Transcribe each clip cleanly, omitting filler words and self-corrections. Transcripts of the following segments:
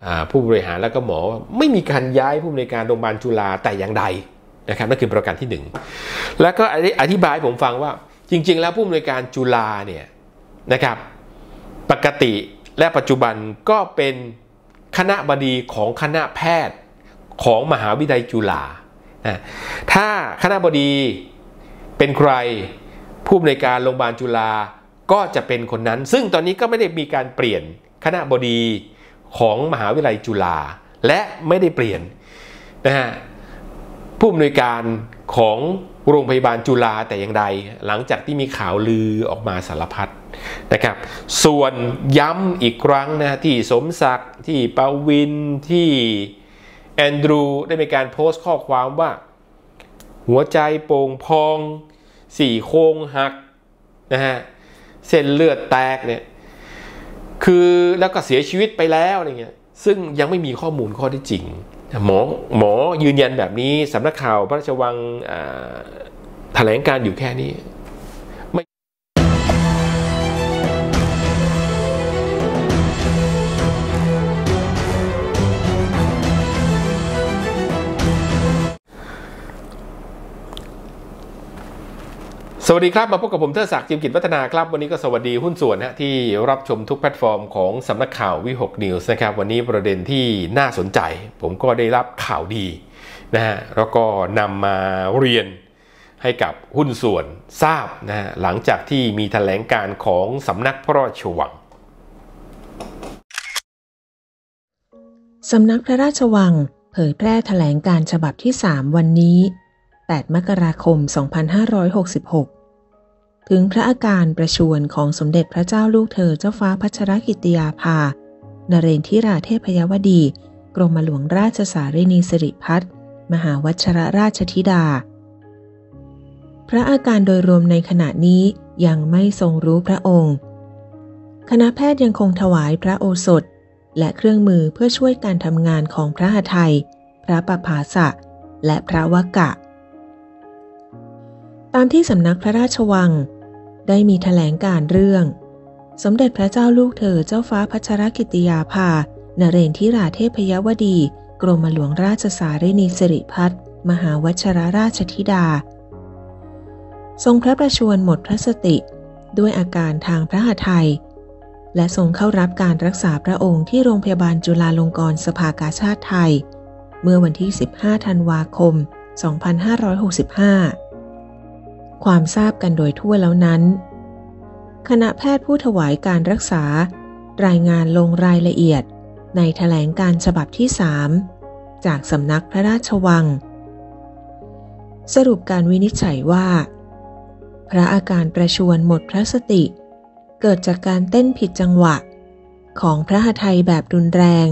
ผู้บริหารแล้วก็หมอไม่มีการย้ายผู้อำนวยการโรงพยาบาลจุฬาแต่อย่างใดนะครับนั่นคือประการที่1แล้วก็อธิบายผมฟังว่าจริงๆแล้วผู้อำนวยการจุฬาเนี่ยนะครับปกติและปัจจุบันก็เป็นคณบดีของคณะแพทย์ของมหาวิทยาลัยจุฬาถ้าคณบดีเป็นใครผู้อำนวยการโรงพยาบาลจุฬาก็จะเป็นคนนั้นซึ่งตอนนี้ก็ไม่ได้มีการเปลี่ยนคณบดีของมหาวิทยาลัยจุฬาและไม่ได้เปลี่ยนนะฮะผู้อำนวยการของโรงพยาบาลจุฬาแต่อย่างใดหลังจากที่มีข่าวลือออกมาสารพัดนะครับส่วนย้ำอีกครั้งนะที่สมศักดิ์ที่ปวินที่แอนดรูได้มีการโพสต์ข้อความว่าหัวใจโป่งพองสี่โครงหักนะฮะเส้นเลือดแตกเนี่ยคือแล้วก็เสียชีวิตไปแล้วอะไรเงี้ยซึ่งยังไม่มีข้อมูลข้อที่จริงหมอยืนยันแบบนี้สำนักข่าวพระราชวังแถลงการอยู่แค่นี้สวัสดีครับมาพบกับผมเทิดศักดิ์จิมกิจวัฒนาครับวันนี้ก็สวัสดีหุ้นส่วนนะที่รับชมทุกแพลตฟอร์มของสำนักข่าววิหกนิวส์นะครับวันนี้ประเด็นที่น่าสนใจผมก็ได้รับข่าวดีนะฮะแล้วก็นำมาเรียนให้กับหุ้นส่วนทราบนะฮะหลังจากที่มีแถลงการของสำนักพระราชวังสำนักพระราชวังเผยแพร่แถลงการฉบับที่3วันนี้8 มกราคม 2566 ถึงพระอาการประชวรของสมเด็จพระเจ้าลูกเธอเจ้าฟ้าพัชรกิติยาภานเรนทิราเทพยวดีกรมหลวงราชสารินีสิริพัฒน์มหาวชิรราชธิดาพระอาการโดยรวมในขณะนี้ยังไม่ทรงรู้พระองค์คณะแพทย์ยังคงถวายพระโอสถและเครื่องมือเพื่อช่วยการทำงานของพระหทัยพระปภาสะและพระวกะตามที่สำนักพระราชวังได้มีแถลงการเรื่องสมเด็จพระเจ้าลูกเธอเจ้าฟ้าพัชรกิติยาภานเรนทิราเทพยวดีกรมหลวงราชสารินีสิริพัฒน์มหาวชิรราชธิดาทรงพระประชวรหมดพระสติด้วยอาการทางพระหทัยและทรงเข้ารับการรักษาพระองค์ที่โรงพยาบาลจุฬาลงกรณ์สภากาชาดไทยเมื่อวันที่15 ธันวาคม 2565ความทราบกันโดยทั่วแล้วนั้นคณะแพทย์ผู้ถวายการรักษารายงานลงรายละเอียดในแถลงการฉบับที่3จากสำนักพระราชวังสรุปการวินิจฉัยว่าพระอาการประชวรหมดพระสติเกิดจากการเต้นผิดจังหวะของพระหทัยแบบรุนแรง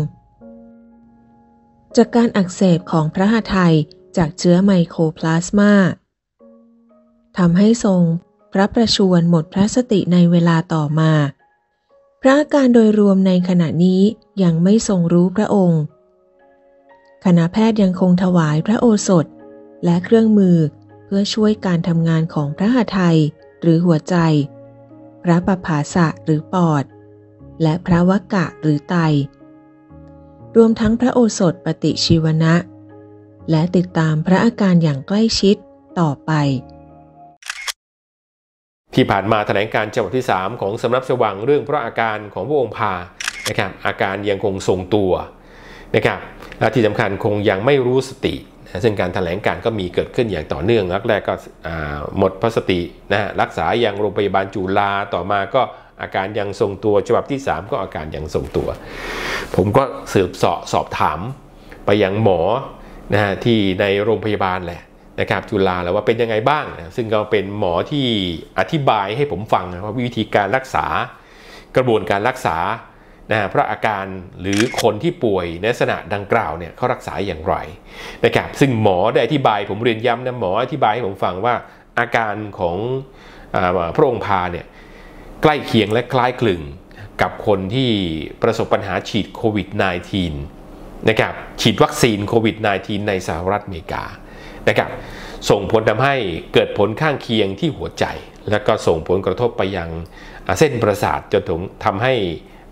จากการอักเสบของพระหทัยจากเชื้อไมโครพลาสมาทำให้ทรงพระประชวรหมดพระสติในเวลาต่อมาพระอาการโดยรวมในขณะนี้ยังไม่ทรงรู้พระองค์คณะแพทย์ยังคงถวายพระโอสถและเครื่องมือเพื่อช่วยการทำงานของพระหทัยหรือหัวใจพระปภาสะหรือปอดและพระวกะหรือไตรวมทั้งพระโอสถปฏิชีวนะและติดตามพระอาการอย่างใกล้ชิดต่อไปที่ผ่านมาแถลงการฉบับที่3ของสำนักพระราชวังเรื่องพระอาการของพระองค์พานะครับอาการยังคงทรงตัวนะครับและที่สำคัญคงยังไม่รู้สติซึ่งการแถลงการก็มีเกิดขึ้นอย่างต่อเนื่องแรกก็หมดพระสตินะฮะรักษาอย่างโรงพยาบาลจุฬาต่อมาก็อาการยังทรงตัวฉบับที่3ก็อาการยังทรงตัวผมก็สืบสอบถามไปยังหมอนะฮะที่ในโรงพยาบาลแหละนะครับจุฬาแล้วว่าเป็นยังไงบ้างซึ่งก็เป็นหมอที่อธิบายให้ผมฟังว่าวิธีการรักษากระบวนการรักษาพระอาการหรือคนที่ป่วยในลักษณะดังกล่าวเนี่ยเขารักษาอย่างไรนะครับซึ่งหมอได้อธิบายผมเรียนย้ำนะหมออธิบายให้ผมฟังว่าอาการของพระองค์พาเนี่ยใกล้เคียงและคล้ายคลึงกับคนที่ประสบปัญหาฉีดโควิด -19 นะครับฉีดวัคซีนโควิด -19 ในสหรัฐอเมริกานะครับส่งผลทำให้เกิดผลข้างเคียงที่หัวใจและก็ส่งผลกระทบไปยังเส้นประสาทจนถึงทำให้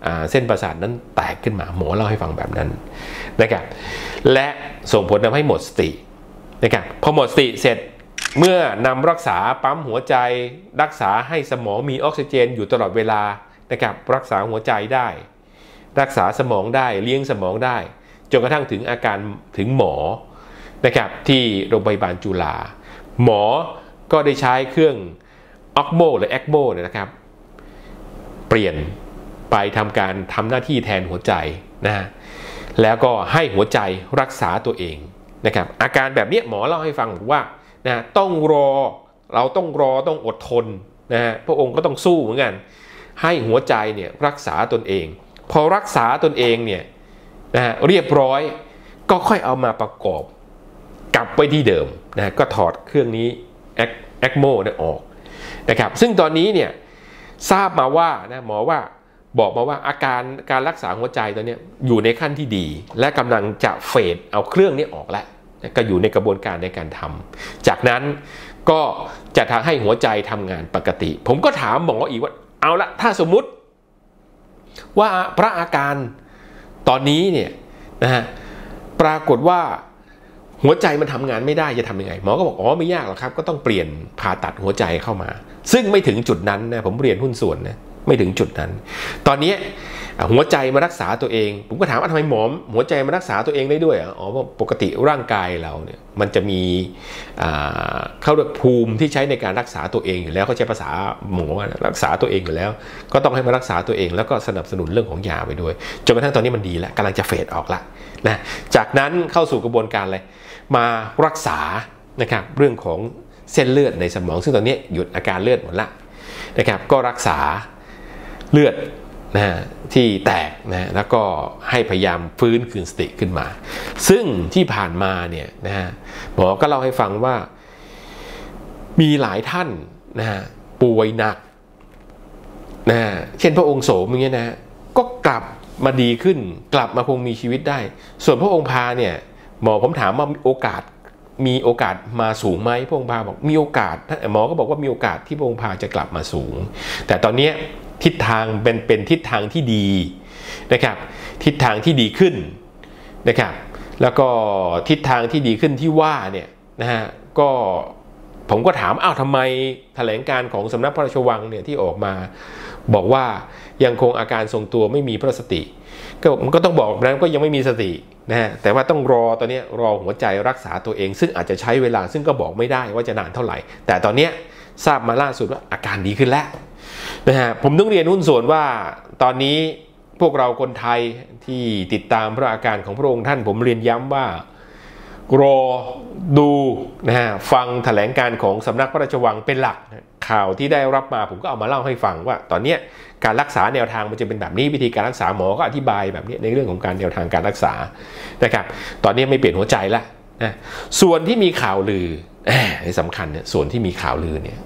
เส้นประสาทนั้นแตกขึ้นมาหมอเล่าให้ฟังแบบนั้นนะครับและส่งผลทำให้หมดสตินะครับพอหมดสติเสร็จเมื่อนำรักษาปั๊มหัวใจรักษาให้สมองมีออกซิเจนอยู่ตลอดเวลานะครับรักษาหัวใจได้รักษาสมองได้เลี้ยงสมองได้จนกระทั่งถึงอาการถึงหมอนะครับที่โรงพยาบาลจุฬาหมอก็ได้ใช้เครื่องออกโมหรือแอคโมนะครับเปลี่ยนไปทำหน้าที่แทนหัวใจนะแล้วก็ให้หัวใจรักษาตัวเองนะครับอาการแบบนี้หมอเล่าให้ฟังว่านะต้องเราต้องอดทนนะฮะพระองค์ก็ต้องสู้เหมือนกันให้หัวใจเนี่ยรักษาตนเองพอรักษาตนเองเนี่ยนะฮะเรียบร้อยก็ค่อยเอามาประกอบกลับไปที่เดิมนะก็ถอดเครื่องนี้แอคโมเนี่ยออกนะครับซึ่งตอนนี้เนี่ยทราบมาว่านะหมอว่าบอกมาว่าอาการรักษาหัวใจตอนนี้อยู่ในขั้นที่ดีและกำลังจะเฟดเอาเครื่องนี้ออกแล้วก็อยู่ในกระบวนการในการทำจากนั้นก็จะทำให้หัวใจทำงานปกติผมก็ถามหมออีกว่าเอาละถ้าสมมุติว่าพระอาการตอนนี้เนี่ยนะฮะปรากฏว่าหัวใจมันทำงานไม่ได้จะทำยังไงหมอก็บอกอ๋อไม่ยากหรอกครับก็ต้องเปลี่ยนผ่าตัดหัวใจเข้ามาซึ่งไม่ถึงจุดนั้นนะผมเรียนหุ้นส่วนนะไม่ถึงจุดนั้นตอนนี้หัวใจมารักษาตัวเองผมก็ถามว่าทำไมหมอหัวใจมารักษาตัวเองได้ด้วยอ๋อเพราะปกติร่างกายเราเนี่ยมันจะมีเข้าเรียกภูมิที่ใช้ในการรักษาตัวเองอยู่แล้วเขาใช้ภาษาหมอรักษาตัวเองอยู่แล้วก็ต้องให้มารักษาตัวเองแล้วก็สนับสนุนเรื่องของยาไปด้วยจนกระทั่งตอนนี้มันดีแล้วกำลังจะเฟดออกละนะจากนั้นเข้าสู่กระบวนการอะไรมารักษานะครับเรื่องของเส้นเลือดในสมองซึ่งตอนนี้หยุดอาการเลือดหมดละนะครับก็รักษาเลือดนะที่แตกนะแล้วก็ให้พยายามฟื้นคืนสติขึ้นมาซึ่งที่ผ่านมาเนี่ยนะฮะหมอก็เล่าให้ฟังว่ามีหลายท่านนะฮะป่วยหนักนะเช่นพระองค์โสมอย่างเงี้ยนะก็กลับมาดีขึ้นกลับมาคงมีชีวิตได้ส่วนพระองค์พาเนี่ยหมอผมถามว่ามีโอกาสมาสูงไหมพระองค์พาบอกมีโอกาสหมอก็บอกว่ามีโอกาสที่พระองค์พาจะกลับมาสูงแต่ตอนนี้ทิศทางเป็นทิศทางที่ดีนะครับทิศทางที่ดีขึ้นนะครับแล้วก็ทิศทางที่ดีขึ้นที่ว่าเนี่ยนะฮะก็ผมก็ถามอ้าวทำไมแถลงการของสำนักพระราชวังเนี่ยที่ออกมาบอกว่ายังคงอาการทรงตัวไม่มีพระสติก็ต้องบอกนะก็ยังไม่มีสตินะฮะแต่ว่าต้องรอตอนนี้รอหัวใจรักษาตัวเองซึ่งอาจจะใช้เวลาซึ่งก็บอกไม่ได้ว่าจะนานเท่าไหร่แต่ตอนนี้ทราบมาล่าสุดว่าอาการดีขึ้นแล้วนะฮะผมต้องเรียนหุ้นส่วนว่าตอนนี้พวกเราคนไทยที่ติดตามพระอาการของพระองค์ท่านผมเรียนย้ำว่ารอดูนะฮะฟังแถลงการของสำนักพระราชวังเป็นหลักข่าวที่ได้รับมาผมก็เอามาเล่าให้ฟังว่าตอนนี้การรักษาแนวทางมันจะเป็นแบบนี้วิธีการรักษาหมอก็อธิบายแบบนี้ในเรื่องของการแนวทางการรักษานะครับตอนนี้ไม่เปลี่ยนหัวใจละนะส่วนที่มีข่าวลือสำคัญเนี่ยส่วนที่มีข่าวลือเนี่ย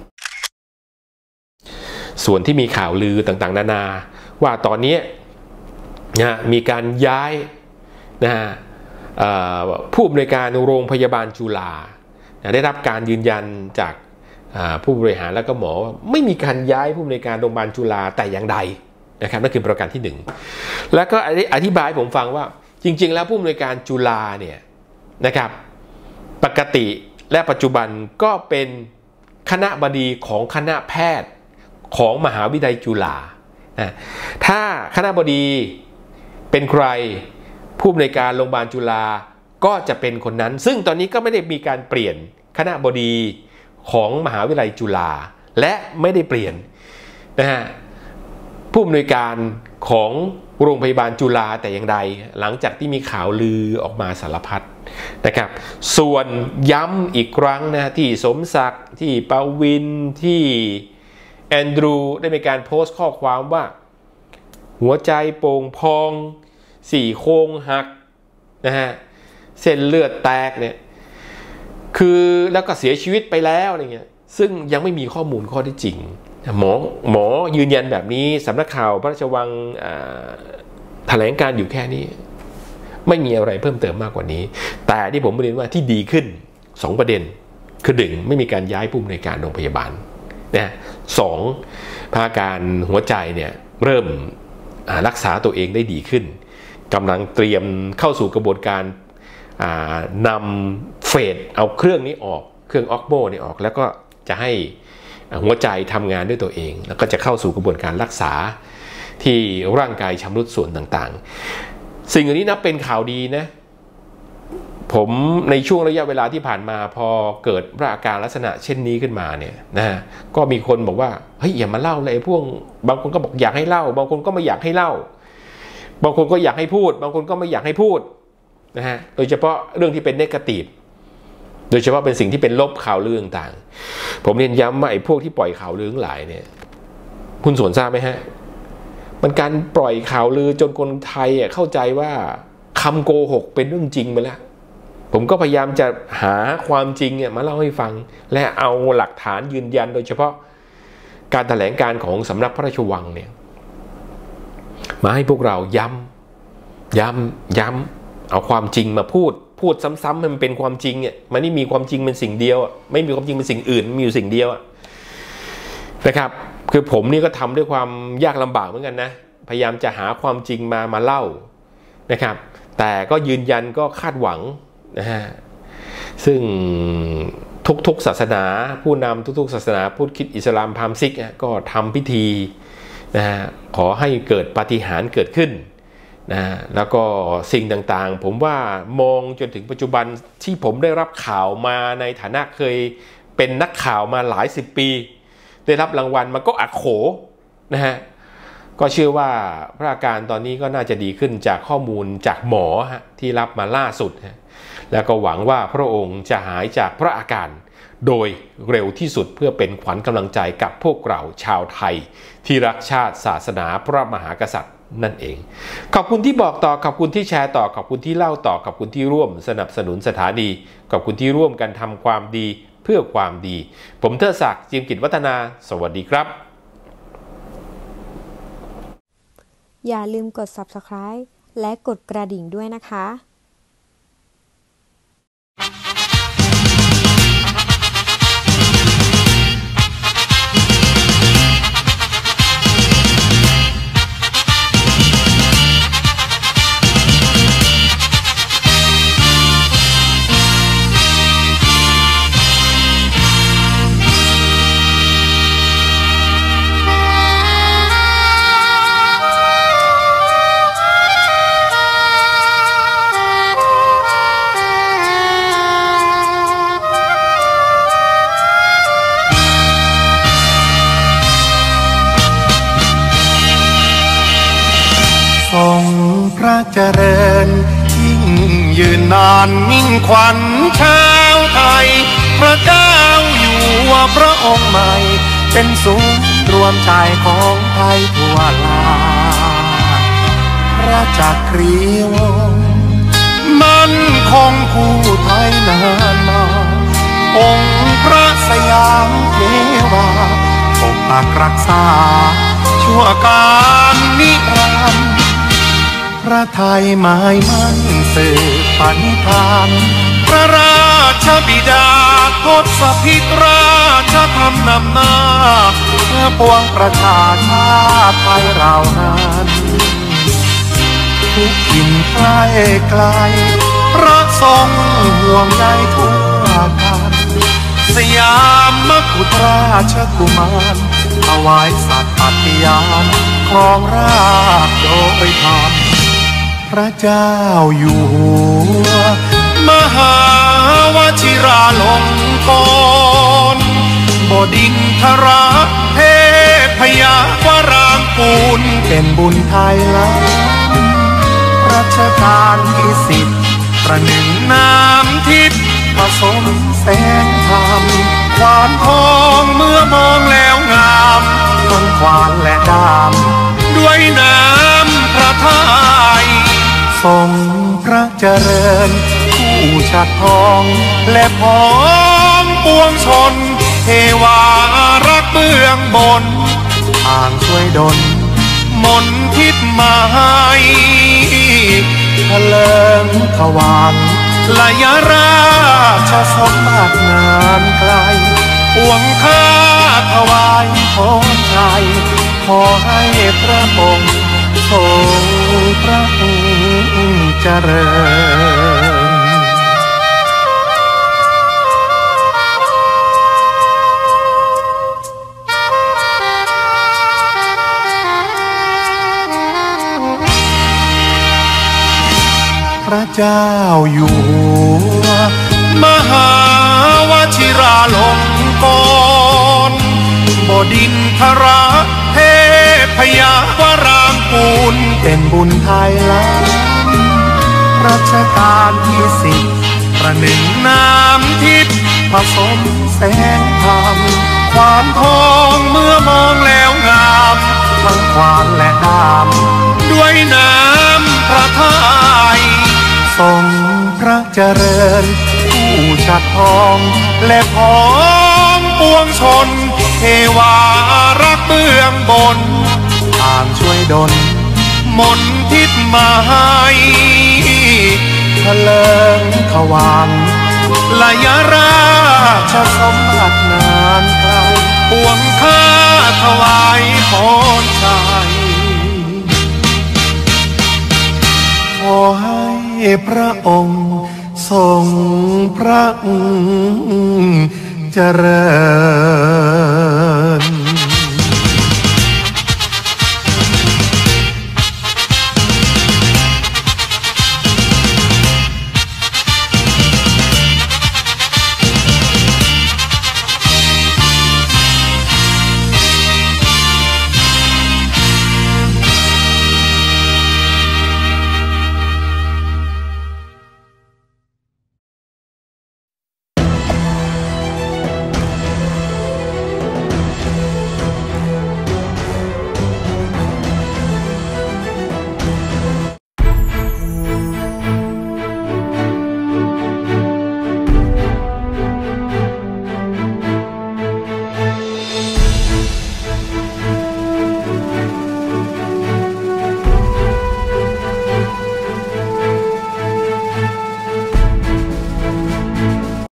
ส่วนที่มีข่าวลือต่างๆนานาว่าตอนนี้นะมีการย้ายนะฮะผู้อำนวยการโรงพยาบาลจุฬาได้รับการยืนยันจากผู้บริหารแล้วก็หมอไม่มีการย้ายผู้อำนวยการโรงพยาบาลจุฬาแต่อย่างใดนะครับนั่นคือประการที่1แล้วก็อธิบายผมฟังว่าจริงๆแล้วผู้อำนวยการจุฬาเนี่ยนะครับปกติและปัจจุบันก็เป็นคณบดีของคณะแพทย์ของมหาวิทยาลัยจุฬาถ้าคณบดีเป็นใครผู้อำนวยการโรงพยาบาลจุฬาก็จะเป็นคนนั้นซึ่งตอนนี้ก็ไม่ได้มีการเปลี่ยนคณบดีของมหาวิทยาลัยจุฬาและไม่ได้เปลี่ยนนะฮะผู้อำนวยการของโรงพยาบาลจุฬาแต่อย่างใดหลังจากที่มีข่าวลือออกมาสารพัดนะครับส่วนย้ำอีกครั้งนะที่สมศักดิ์ที่ปวินที่แอนดรูได้มีการโพสต์ข้อความว่าหัวใจโป่งพองสี่โครงหักนะฮะเส้นเลือดแตกเนี่ยคือแล้วก็เสียชีวิตไปแล้วอะไรเงี้ยซึ่งยังไม่มีข้อมูลข้อที่จริงหมอยืนยันแบบนี้สำนักข่าวพระราชวังแถลงการอยู่แค่นี้ไม่มีอะไรเพิ่มเติมมากกว่านี้แต่ที่ผมเรียนว่าที่ดีขึ้น2ประเด็นคือ1ไม่มีการย้ายผู้อำนวยการโรงพยาบาลนะ2ภาการหัวใจเนี่ยเริ่มรักษาตัวเองได้ดีขึ้นกำลังเตรียมเข้าสู่กระบวนการนำเฟดเอาเครื่องนี้ออกเครื่องออกโมนี่ออกแล้วก็จะให้หัวใจทำงานด้วยตัวเองแล้วก็จะเข้าสู่กระบวนการรักษาที่ร่างกายชำรุดส่วนต่างๆสิ่งนี้นับเป็นข่าวดีนะผมในช่วงระยะเวลาที่ผ่านมาพอเกิดอาการลักษณะเช่นนี้ขึ้นมาเนี่ยนะก็มีคนบอกว่าเฮ้ยอย่ามาเล่าเลยพวกบางคนก็บอกอยากให้เล่าบางคนก็ไม่อยากให้เล่าบางคนก็อยากให้พูดบางคนก็ไม่อยากให้พูดนะฮะโดยเฉพาะเรื่องที่เป็นเนกาทีฟโดยเฉพาะเป็นสิ่งที่เป็นลบข่าวลือต่างๆผมเรียนย้ำว่าไอ้พวกที่ปล่อยข่าวลือหลายเนี่ยคุณสวนทราบไหมฮะมันการปล่อยข่าวลือจนคนไทยเข้าใจว่าคำโกหกเป็นเรื่องจริงไปแล้วผมก็พยายามจะหาความจริงมาเล่าให้ฟังและเอาหลักฐานยืนยันโดยเฉพาะการแถลงการของสำนักพระราชวังเนี่ยมาให้พวกเราย้ำเอาความจริงมาพูดซ้ำๆให้มันเป็นความจริงมันไม่มีความจริงเป็นสิ่งเดียวไม่มีความจริงเป็นสิ่งอื่นมีอยู่สิ่งเดียวนะครับคือผมนี่ก็ทำด้วยความยากลำบากเหมือนกันนะพยายามจะหาความจริงมาเล่านะครับแต่ก็ยืนยันก็คาดหวังนะฮะซึ่งทุกศาสนาผู้นำทุกศาสนาพุทธคริสต์อิสลามพราหมณ์ซิกก็ทำพิธีนะฮะขอให้เกิดปาฏิหาริย์เกิดขึ้นนะแล้วก็สิ่งต่างๆผมว่ามองจนถึงปัจจุบันที่ผมได้รับข่าวมาในฐานะเคยเป็นนักข่าวมาหลายสิบปีได้รับรางวัลมันก็อักโขนะฮะก็เชื่อว่าพระอาการตอนนี้ก็น่าจะดีขึ้นจากข้อมูลจากหมอที่รับมาล่าสุดแล้วก็หวังว่าพระองค์จะหายจากพระอาการโดยเร็วที่สุดเพื่อเป็นขวัญกำลังใจกับพวกเราชาวไทยที่รักชาติศาสนาพระมหากษัตริย์นั่นเองขอบคุณที่บอกต่อขอบคุณที่แชร์ต่อขอบคุณที่เล่าต่อขอบคุณที่ร่วมสนับสนุนสถานีขอบคุณที่ร่วมกันทำความดีเพื่อความดีผมเทิดศักดิ์ จิมกิจวัฒนาสวัสดีครับอย่าลืมกด Subscribe และกดกระดิ่งด้วยนะคะเจริญยิ่งยืนนานมิ่งขวัญชาวไทยพระเจ้าอยู่หัวพระองค์ใหม่เป็นศูนย์รวมใจของไทยทั่วลาพระจักรีวงศ์มั่นคงคู่ไทยนานมาองค์พระสยามเทวาปกปักรักษาชั่วการนิรันดร์พระไทยหมายมั่นสืบปณิธานพระราชบิดาทศพิตราชธรรมนำหน้าเพื่อปวงประชาชาติไทยเรานั้นทุกถิ่นใกล้ไกลพระทรงห่วงใยทั่วกันสยามกุฎราชกุมารถวายสัตย์ปฏิญาณครองราชย์โดยธรรมพระเจ้าอยู่หัวมหาวชิราลงกรณ์บดินทรเทพยาวรางกูลเป็นบุญไทยล้ำรัชกาลที่10ประหนึ่งน้ำทิพย์ผสมแสงธรรมขวานทองเมื่อมองแล้วงามต้นขวานและดามด้วยน้ำพระทัยทรงพระเจริญผู้ชัดทองและพ้องปวงชนเทวารักเบื้องบนอ่างช่วยดลมนทิพมาให้เลิงขวางลายราชสมบัตินานไกลปวงข้าถวายพรใจขอให้พระองค์ทรงพระเจริญพระเจ้าอยู่หัวมหาวชิราลงกรณ์บดินทรเทพยวรางกูลเป็นบุญไทยล้ำรัชกาลที่10ประหนึ่งน้ำทิพย์ผสมแสงธรรมความทองเมื่อมองแล้วงามทั้งควานและดำด้วยน้ำพระทัยทรงพระเจริญผู้ชัดทองและพ้องปวงชนเทวารักเบื้องบนต่างช่วยดลมนทิพย์มาให้เถลิงขวานลายราชสมบัตินานไกลปวงข้าถวายพรชัยขอให้พระองค์ทรงพระเจริญ